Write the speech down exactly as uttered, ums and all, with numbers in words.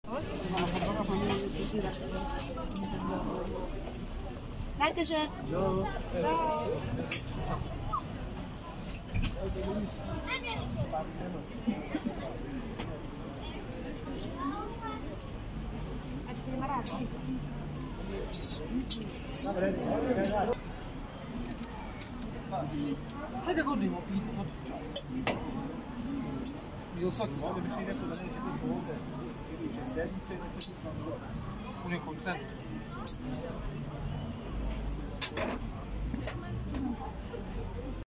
Dankeschön. Ciao. Ciao. Hajde godimo i podčas. Ili svaki Ovdje biš ti rekao da neće biti ovdje iduće sedmice i da će biti vam u nekom centru.